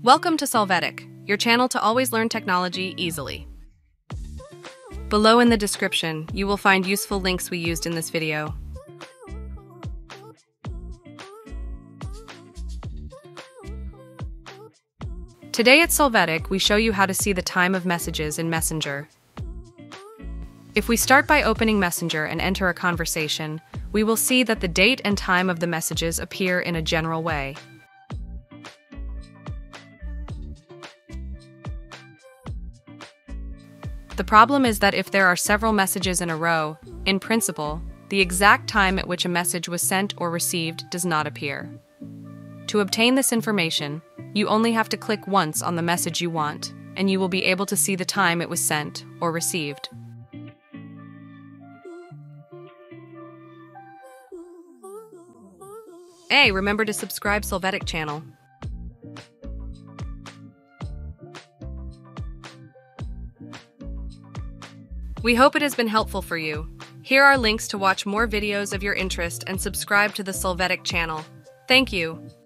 Welcome to Solvetic, your channel to always learn technology easily. Below in the description, you will find useful links we used in this video. Today at Solvetic, we show you how to see the time of messages in Messenger. If we start by opening Messenger and enter a conversation, we will see that the date and time of the messages appear in a general way. The problem is that if there are several messages in a row, in principle, the exact time at which a message was sent or received does not appear. To obtain this information, you only have to click once on the message you want, and you will be able to see the time it was sent or received. Hey, remember to subscribe Solvetic channel. We hope it has been helpful for you. Here are links to watch more videos of your interest and subscribe to the Solvetic channel. Thank you.